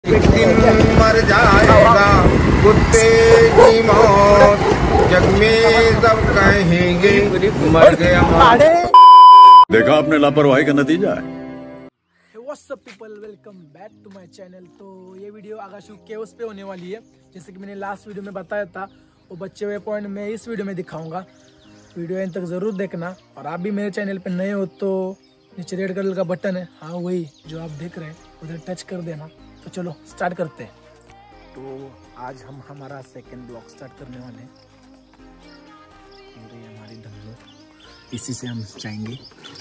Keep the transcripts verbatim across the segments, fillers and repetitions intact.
एक दिन मर जाएगा कुत्ते की मौत, जग में सब कहेंगे मर गया। देखा आपने लापरवाही का नतीजा है। What's up people, welcome back to my channel. तो ये वीडियो आगाशु केओस पे होने वाली है। जैसे कि मैंने लास्ट वीडियो में बताया था, वो बच्चे हुए पॉइंट में इस वीडियो में दिखाऊंगा। वीडियो एंड तक ज़रूर देखना। और आप भी मेरे चैनल पे नए हो तो नीचे रेड कलर का बटन है, हाँ वही जो आप देख रहे हैं, उधर टच कर देना। तो चलो स्टार्ट करते हैं। तो आज हम हमारा सेकेंड ब्लॉग स्टार्ट करने वाले हैं। ये हमारी धमलो, इसी से हम जाएंगे।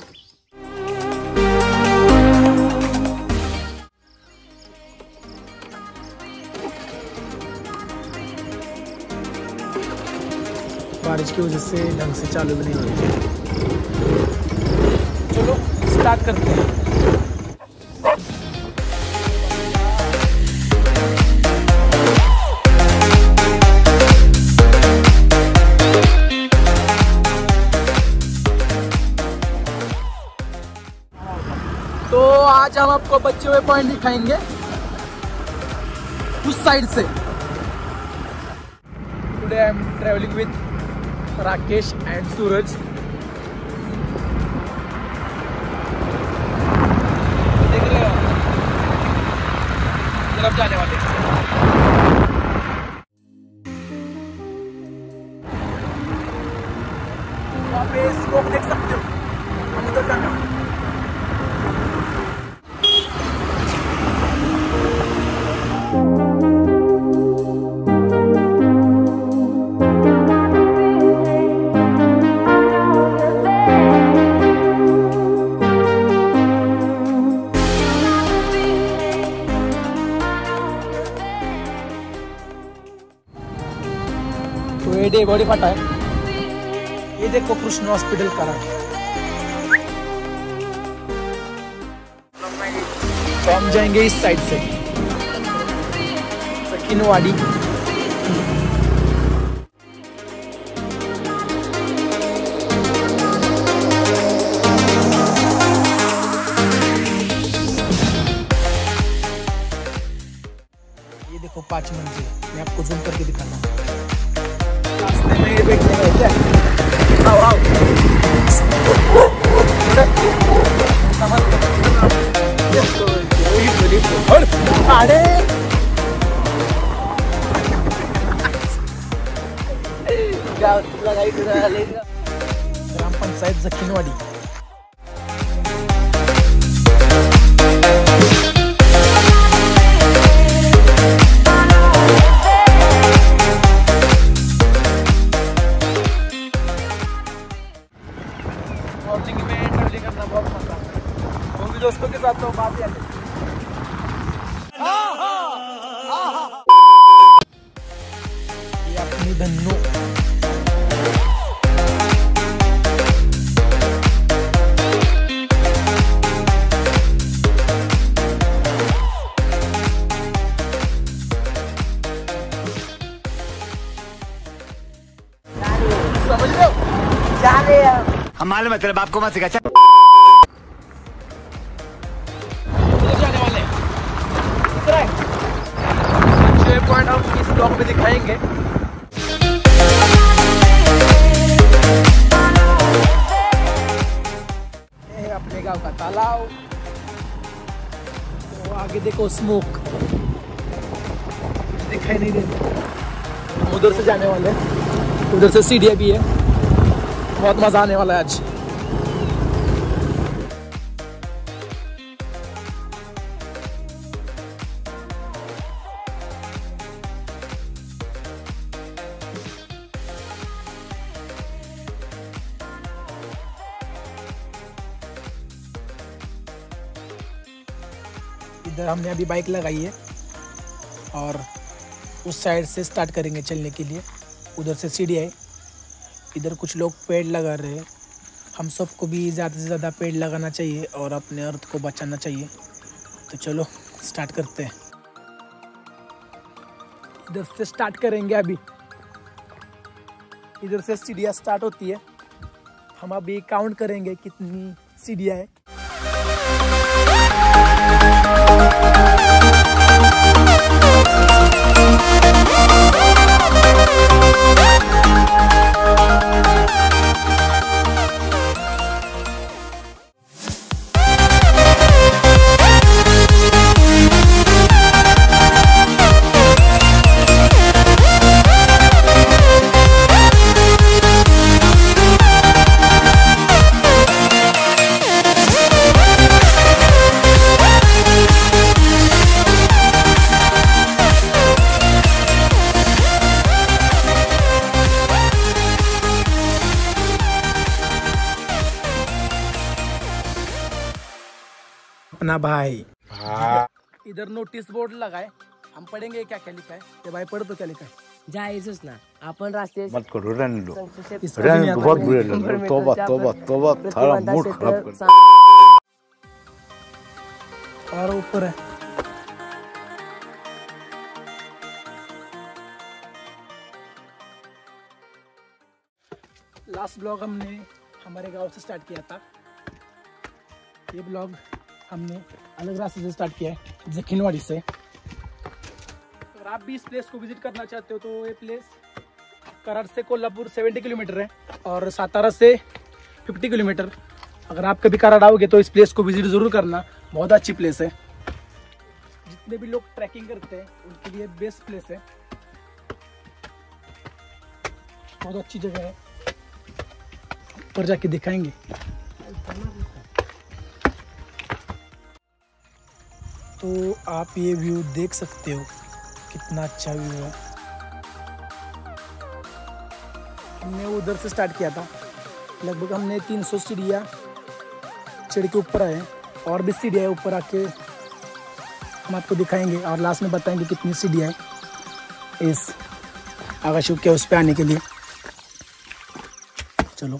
बारिश की वजह से ढंग से चालू भी नहीं हो रही है। चलो स्टार्ट करते हैं। तो आज हम आपको बच्चे हुए पॉइंट दिखाएंगे उस साइड से। Today I am travelling with Rakesh and Suraj. देख रहे हो तरफ जाने वाले। वहाँ पे स्मोक देख सकते हो, हम उधर जाने वाले। तो ये डे बॉडी फटा है। ये देखो कृष्ण हॉस्पिटल का है। तो हम जाएंगे इस साइड से सकीनवाड़ी। ये देखो पांच मंजिल, मैं आपको जूम करके दिखाना। रास्ते में ये बैठने गए क्या? आओ आओ। अरे ग्राम पंचायत जखीनवाड़ी। मॉर्निंग में ट्रैवलिंग करना बहुत मजा आता है, वो भी दोस्तों के साथ। तो बात याद है। ये अपनी धन्नो समझ रहे हो? जा रहे हैं हम। मालूम है तेरे बाप को मत सिखा। जाने वाले छह पॉइंट हम इस ब्लॉक में दिखाएंगे। ये अपने गांव का तालाब। तो आगे देखो स्मोक दिखाई नहीं देता। हम उधर से जाने वाले हैं, उधर से सीढ़ियाँ भी है। बहुत मजा आने वाला है आज। इधर हमने अभी बाइक लगाई है और उस साइड से स्टार्ट करेंगे चलने के लिए। उधर से सीढ़ी है। इधर कुछ लोग पेड़ लगा रहे हैं। हम सबको भी ज़्यादा से ज़्यादा पेड़ लगाना चाहिए और अपने अर्थ को बचाना चाहिए। तो चलो स्टार्ट करते हैं। इधर से स्टार्ट करेंगे अभी। इधर से सीढ़ियाँ स्टार्ट होती है। हम अभी काउंट करेंगे कितनी सीढ़ियाँ है। अपना भाई। इधर नोटिस बोर्ड लगा है, हम पढ़ेंगे क्या क्या लिखा है। ये भाई पढ़ तो क्या लिखा है। जायजच ना आपण राष्ट्रीय मत करो, रहने दो, इसको भी नहीं रहने आता। दो, बहुत बुरे लगे। तौबा तौबा तौबा, थारा मूड खराब कर। और ऊपर है लास्ट ब्लॉग हमने हमारे गांव से स्टार्ट किया था। ये ब्लॉग हमने अलग रास्ते से स्टार्ट किया है, जखीनवाड़ी से। अगर आप भी इस प्लेस को विजिट करना चाहते हो तो ये प्लेस कराड़ से कोल्हापुर सत्तर किलोमीटर है और सातारा से पचास किलोमीटर। अगर आप कभी कराड़ आओगे तो इस प्लेस को विजिट ज़रूर करना, बहुत अच्छी प्लेस है। जितने भी लोग ट्रैकिंग करते हैं उनके लिए बेस्ट प्लेस है, बहुत अच्छी जगह है। ऊपर जाके दिखाएंगे। तो आप ये व्यू देख सकते हो, कितना अच्छा व्यू है। हमने उधर से स्टार्ट किया था, लगभग हमने तीन सौ सीढ़ियाँ चढ़ के ऊपर आए, और भी सीढ़ियाँ है ऊपर आके हम आपको दिखाएंगे और लास्ट में बताएंगे कितनी सीढ़ियाँ है इस आगाशुक के उस पे आने के लिए। चलो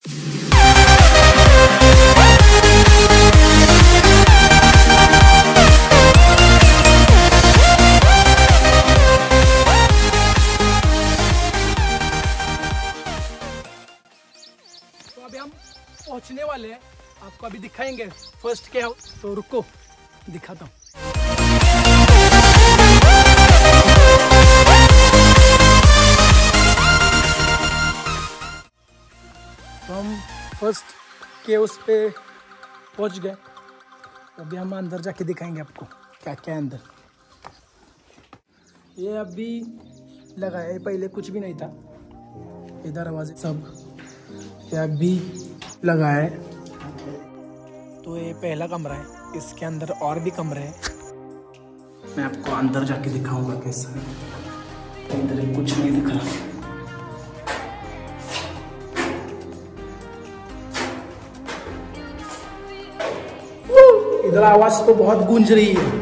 तो अभी हम पहुंचने वाले हैं, आपको अभी दिखाएंगे फर्स्ट क्या हो। तो रुको दिखाता हूँ। तो हम फर्स्ट के उस पे पहुंच गए, अभी हम अंदर जाके दिखाएंगे आपको क्या क्या है अंदर। ये अभी लगा है, पहले कुछ भी नहीं था, ये दरवाजे सब ये अभी लगा है। तो ये पहला कमरा है, इसके अंदर और भी कमरे हैं, मैं आपको अंदर जाके दिखाऊंगा कैसा है। अंदर कुछ नहीं दिख रहा। इधर आवाज तो बहुत गूंज रही है।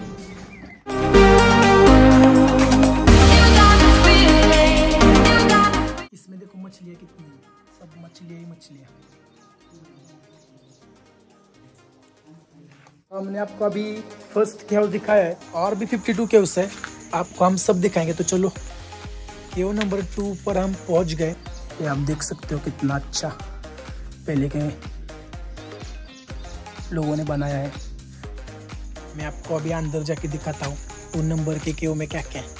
इसमें देखो मछलियाँ कितनी है, सब मछलियाँ ही मछलियाँ। हमने आपको अभी फर्स्ट केव दिखाया है, और भी बावन केव्स है, आपको हम सब दिखाएंगे। तो चलो केव नंबर टू पर हम पहुंच गए। ये आप देख सकते हो कितना अच्छा पहले के लोगों ने बनाया है। मैं आपको अभी अंदर जाके दिखाता हूँ टू नंबर के केव में क्या क्या है।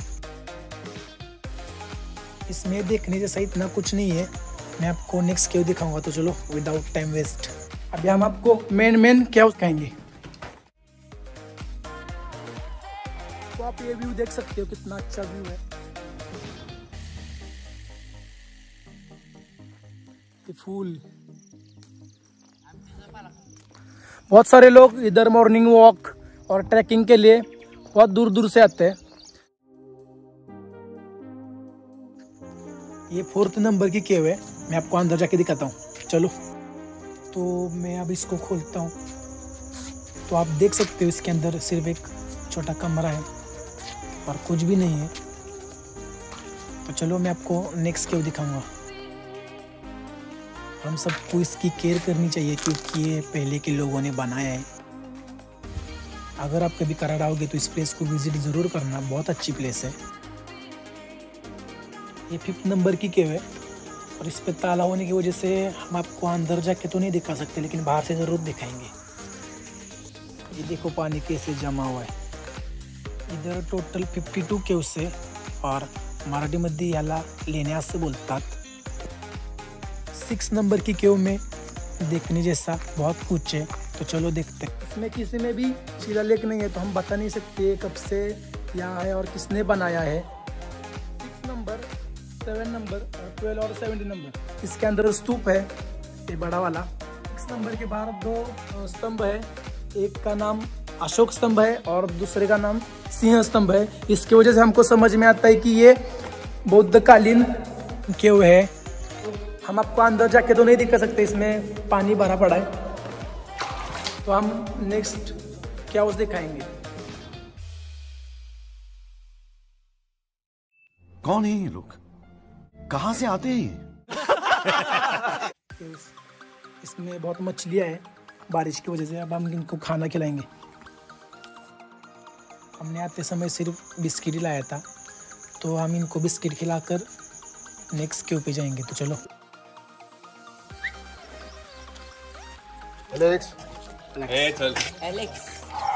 इसमें देखने जैसा इतना कुछ नहीं है, मैं आपको नेक्स्ट केव दिखाऊंगा। तो चलो विदाउट टाइम वेस्ट अभी हम आपको मेन मेन केव दिखाएंगे। तो आप ये व्यू देख सकते हो, कितना अच्छा व्यू है। ये फूल, बहुत सारे लोग इधर मॉर्निंग वॉक और ट्रैकिंग के लिए बहुत दूर दूर से आते हैं। ये फोर्थ नंबर की केव है, मैं आपको अंदर जाके दिखाता हूँ। चलो तो मैं अब इसको खोलता हूँ। तो आप देख सकते हो इसके अंदर सिर्फ एक छोटा कमरा है और कुछ भी नहीं है। तो चलो मैं आपको नेक्स्ट केव दिखाऊंगा। हम सबको इसकी केयर करनी चाहिए क्योंकि ये पहले के लोगों ने बनाया है। अगर आप कभी कराड़ आओगे तो इस प्लेस को विजिट ज़रूर करना, बहुत अच्छी प्लेस है। ये फिफ्थ नंबर की केव है और इस पे ताला होने की वजह से हम आपको अंदर जाके तो नहीं दिखा सकते, लेकिन बाहर से ज़रूर दिखाएंगे। ये देखो पानी कैसे जमा हुआ है। इधर टोटल बावन केव्स है और मराठीमध्ये याला लेण्या असं बोलतात। सिक्स नंबर की केव में देखने जैसा बहुत कुछ है, तो चलो देखते हैं। इसमें किसी में भी शिलालेख नहीं है तो हम बता नहीं सकते कब से यहाँ है और किसने बनाया है। सिक्स नंबर, सेवन नंबर और ट्वेल्व और सेवेंटी नंबर, इसके अंदर स्तूप है, ये बड़ा वाला। सिक्स नंबर के बाहर दो स्तंभ है, एक का नाम अशोक स्तंभ है और दूसरे का नाम सिंह स्तंभ है। इसकी वजह से हमको समझ में आता है कि ये बौद्धकालीन केव है। हम आपको अंदर जाके तो नहीं दिखा सकते, इसमें पानी भरा पड़ा है। तो हम नेक्स्ट क्या उस दिखाएंगे। कौन है ये लोग, कहां से आते हैं? इस, इसमें बहुत मछलियाँ है बारिश की वजह से। अब हम इनको खाना खिलाएंगे। हमने आते समय सिर्फ बिस्किट ही लाया था, तो हम इनको बिस्किट खिलाकर नेक्स्ट क्यू पे जाएंगे। तो चलो। एलेक्स एलेक्स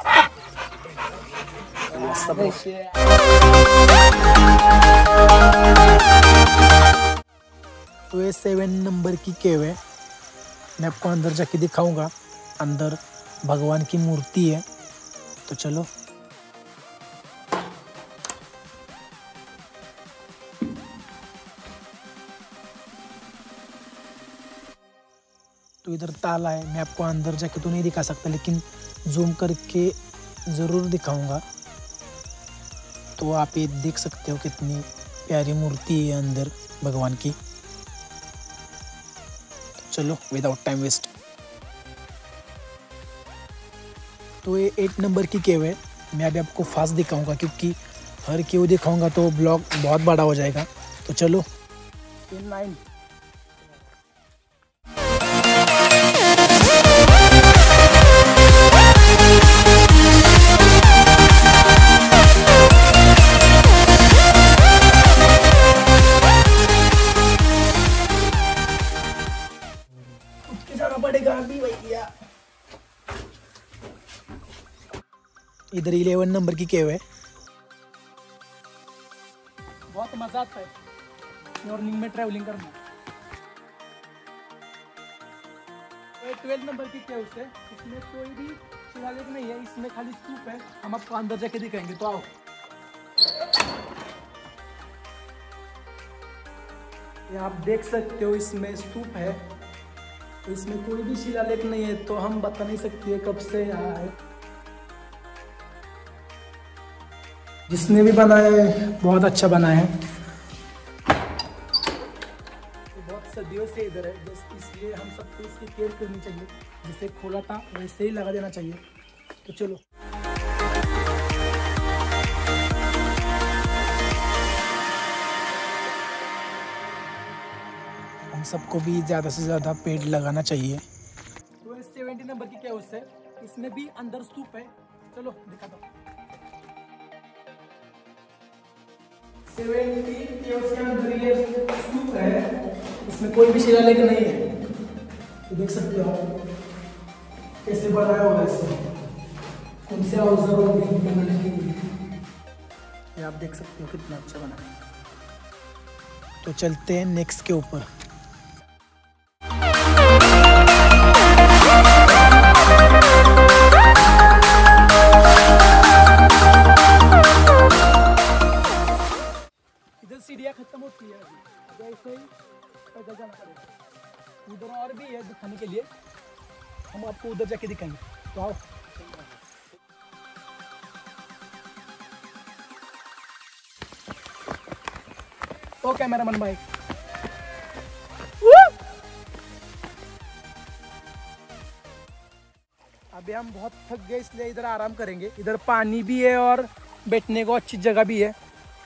तो ये सेवन नंबर की केव है। मैं आपको अंदर जाके दिखाऊंगा। अंदर भगवान की मूर्ति है। तो चलो। तो इधर ताला है। मैं आपको अंदर जाके तो नहीं दिखा सकता, लेकिन जूम करके ज़रूर दिखाऊंगा। तो आप ये देख सकते हो कितनी प्यारी मूर्ति है अंदर भगवान की। चलो विदाउट टाइम वेस्ट। तो ये एट नंबर की केव है। मैं अभी आपको फास्ट दिखाऊंगा, क्योंकि हर केव दिखाऊंगा तो ब्लॉग बहुत बड़ा हो जाएगा। तो चलो। नाइन पड़ेगा अभी भैया। इधर इलेवन नंबर की केव है। बहुत मजा आता है मॉर्निंग में ट्रैवलिंग करना। ट्वेल्व नंबर की केव से, इसमें कोई भी शिलालेख नहीं है, इसमें खाली स्तूप है। हम आपको अंदर जाके दिखाएंगे। तो आओ। ये आप देख सकते हो, इसमें स्तूप है। इसमें कोई भी शिलालेख नहीं है, तो हम बता नहीं सकते कब से यहाँ है। जिसने भी बनाया है बहुत अच्छा बनाया है। तो बहुत सदियों से इधर है, बस इसलिए हम सबको इसकी केयर करनी चाहिए। जिसे खोला था वैसे ही लगा देना चाहिए। तो चलो। हम सबको भी ज़्यादा से ज़्यादा पेड़ लगाना चाहिए। तो सेवेंटी नंबर की क्या उससे, इसमें भी अंदर स्तूप है। चलो दिखा दो। सेवेंटी के उसके अंदर ये स्तूप है। इसमें कोई भी शिलालेख नहीं है। तो देख सकते हो कैसे बनाया होगा इसमें, कौन से औजार बनाने के लिए। आप देख सकते हो कितना अच्छा बना है। तो चलते हैं नेक्स्ट के ऊपर। सीढ़ियाँ खत्म होती है अभी, ऐसे ही पैदल जाना पड़ेगा। उधर और भी है दिखाने के लिए, हम आपको उधर जाके दिखाएंगे। तो आओ। तो कैमरामैन भाई, अभी हम बहुत थक गए, इसलिए इधर आराम करेंगे। इधर पानी भी है और बैठने को अच्छी जगह भी है।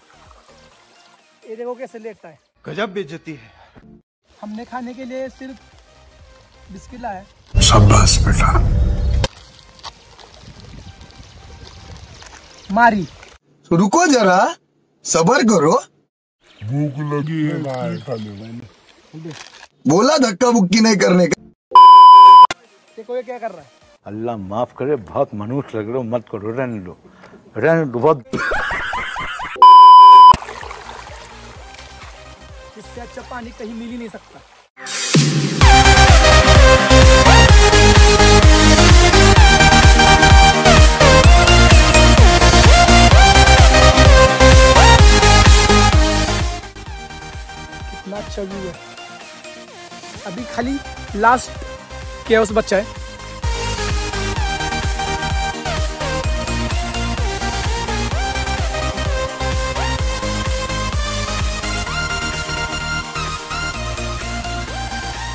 ये देखो कैसे लेटता है, गजब बेइज्जती है। हमने खाने के लिए सिर्फ बिस्किट लाया। शाबाश बेटा। मारी। रुको जरा, सबर करो। भूख लगी है भाई, खाने बोला धक्का बुक्की नहीं करने का। देखो ये क्या कर रहा है। अल्लाह माफ करे, बहुत मनुष्य लग रहे हो, मत करो, रहने दो, रहने दो। बहुत इससे अच्छा पानी कहीं मिल ही नहीं सकता। कितना अच्छा व्यू है। अभी खाली लास्ट केओस बच्चा है।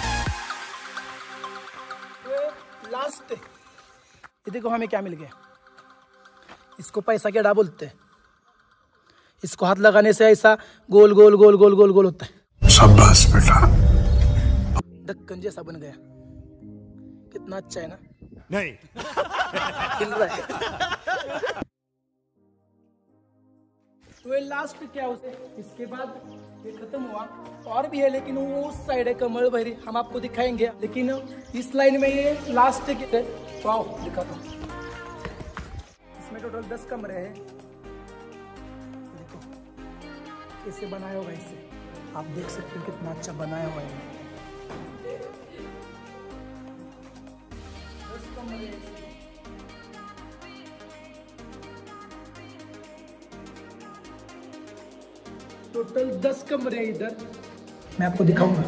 लास्ट, ये देखो हमें क्या मिल गया। इसको पैसा केड़ा बोलते हैं। इसको हाथ लगाने से ऐसा गोल गोल गोल गोल गोल गोल होता है। शाबाश बेटा। ढक्कन जैसा बन गया, कितना अच्छा है ना। नहीं हिल रहा है। तो ये लास्ट क्या उसे, इसके बाद ये खत्म हुआ। और भी है लेकिन वो उस साइड है कमल भैरी, हम आपको दिखाएंगे। लेकिन इस लाइन में ये लास्ट है, तो आओ दिखाता हूँ। इसमें टोटल दस कमरे हैं। देखो कैसे बनाया होगा इसे, आप देख सकते हो कितना अच्छा बनाया हुआ है। दस कमरे हैं। टोटल दस कमरे हैं इधर, मैं आपको दिखाऊंगा।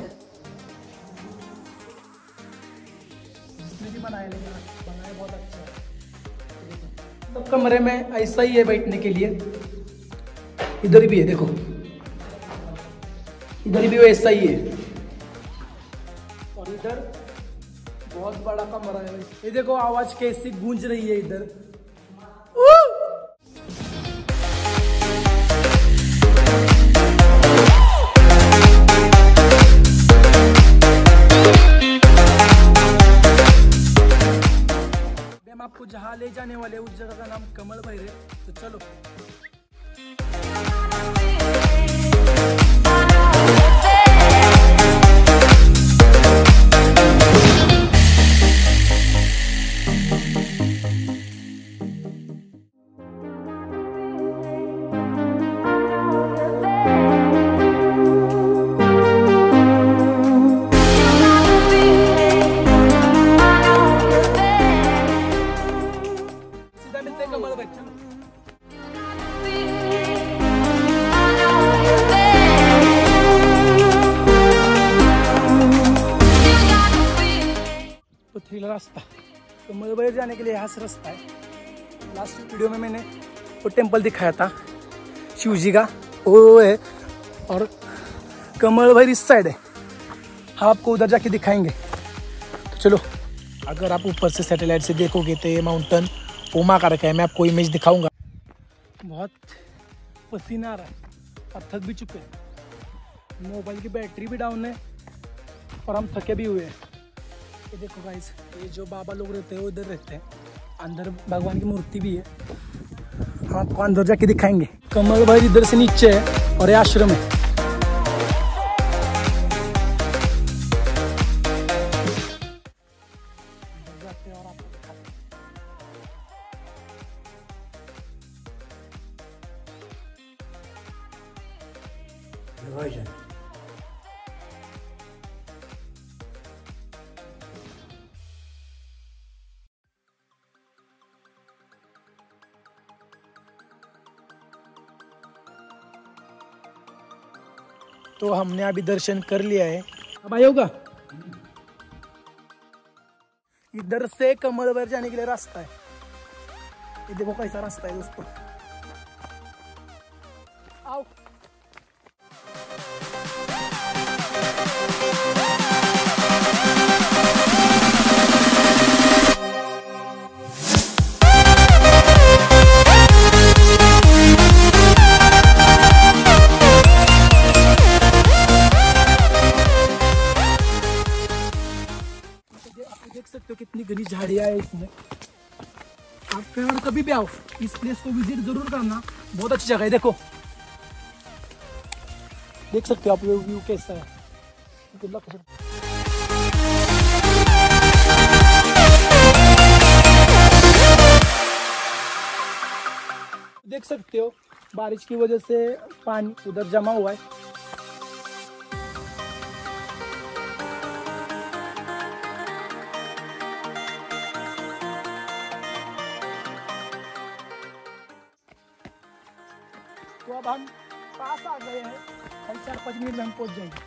जिसने भी बनाया लेकिन बनाया बहुत अच्छा है। सब कमरे में ऐसा ही है बैठने के लिए। इधर भी है, देखो इधर भी वैसा ही है। और इधर बहुत बड़ा कमरा है। ये देखो आवाज कैसी गूंज रही है इधर। आपको जहाँ ले जाने वाले उस जगह का नाम कमल भैर है। तो चलो कमल भाई, चलो। तो थ्री रास्ता कमल भाई जाने के लिए यहाँ से रास्ता है। लास्ट वीडियो में मैंने वो टेम्पल दिखाया था शिव जी का, वो है। और कमल भाई इस साइड है, हम आपको उधर जाके दिखाएंगे। तो चलो, अगर आप ऊपर से सैटेलाइट से देखोगे तो ये माउंटेन पोमा का रखा है। मैं आपको इमेज दिखाऊंगा। बहुत पसीना आ रहा है और थक भी चुके हैं। मोबाइल की बैटरी भी डाउन है और हम थके भी हुए हैं। ये देखो गाइस, ये जो बाबा लोग रहते हैं वो इधर रहते हैं। अंदर भगवान की मूर्ति भी है, हम आपको अंदर जाके दिखाएंगे। कमल भाई इधर से नीचे है और ये आश्रम है। तो हमने अभी दर्शन कर लिया है। अब आए होगा, इधर से कमल भैर जाने के लिए रास्ता है। ये देखो कैसा रास्ता है दोस्तों। आओ देख सकते हो कितनी घनी झाड़ियां है इसमें। आप कहीं कभी भी आओ, इस प्लेस को विजिट जरूर करना, बहुत अच्छी जगह है। देखो देख सकते हो आप व्यू कैसा है। देख सकते हो बारिश की वजह से पानी उधर जमा हुआ है। तो अब हम पास आ गए हैं और चार पाँच मिनट में हम पहुंच जाएंगे।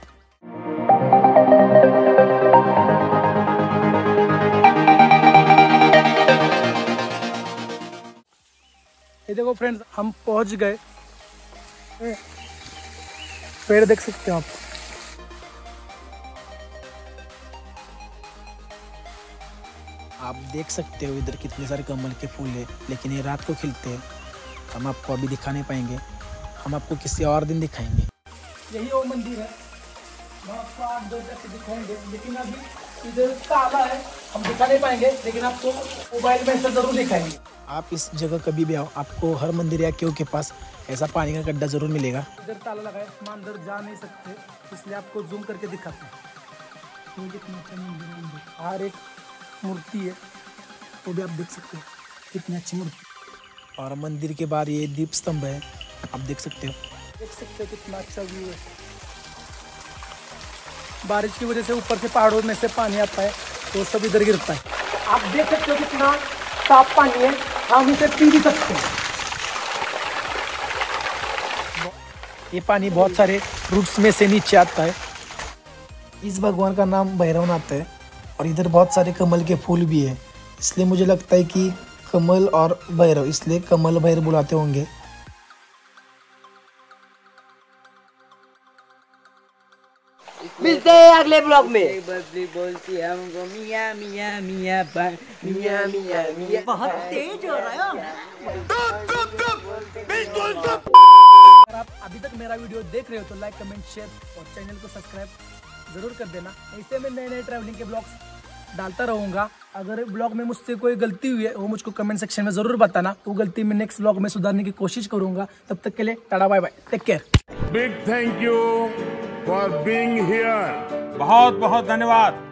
ये देखो फ्रेंड्स, हम पहुंच गए। पेड़ देख सकते हो आप। आप देख सकते हो इधर कितने सारे कमल के फूल है, लेकिन ये रात को खिलते हैं। हम आपको अभी दिखा नहीं पाएंगे, हम आपको किसी और दिन दिखाएंगे। यही वो मंदिर है, मैं आपको आठ दो तक दिखाएंगे, लेकिन अभी इधर ताला है, हम दिखा नहीं पाएंगे, लेकिन आपको मोबाइल में ऐसा जरूर दिखाएंगे। आप इस जगह कभी भी आओ, आपको हर मंदिर या केव के पास ऐसा पानी का गड्ढा जरूर मिलेगा। इधर ताला लगा है, हम अंदर जा नहीं सकते, इसलिए आपको जूम करके दिखाते हैं। तो कितना अच्छा मंदिर है, हर एक मूर्ति है, वो भी आप देख सकते हो कितनी अच्छी मूर्ति। और मंदिर के बाहर ये दीप स्तंभ है, आप देख सकते हो देख सकते हो कितना अच्छा व्यू है। बारिश की वजह से ऊपर से पहाड़ों में से पानी आता है, तो सब इधर गिरता है। आप देख सकते हो कितना साफ पानी है, हम इसे पी भी सकते हैं। ये पानी बहुत सारे रूट्स में से नीचे आता है। इस भगवान का नाम भैरवनाथ है और इधर बहुत सारे कमल के फूल भी है, इसलिए मुझे लगता है कि कमल और भैरव, इसलिए कमल भैरव बुलाते होंगे। मिलते हैं अगले ब्लॉग में। बदली बोलती है हमको मियाँ मियाँ मियाँ मियाँ मियाँ मियाँ। बहुत तेज हो रहा है। अगर आप अभी तक मेरा वीडियो देख रहे हो तो लाइक कमेंट शेयर और चैनल को सब्सक्राइब जरूर कर देना। ऐसे में नए नए ट्रैवलिंग के ब्लॉग्स डालता रहूँगा। अगर ब्लॉग में मुझसे कोई गलती हुई है वो मुझको कमेंट सेक्शन में ज़रूर बताना, वो गलती मैं नेक्स्ट ब्लॉग में सुधारने की कोशिश करूँगा। तब तक के लिए tata bye bye, take care. Big thank you for being here. बहुत बहुत धन्यवाद।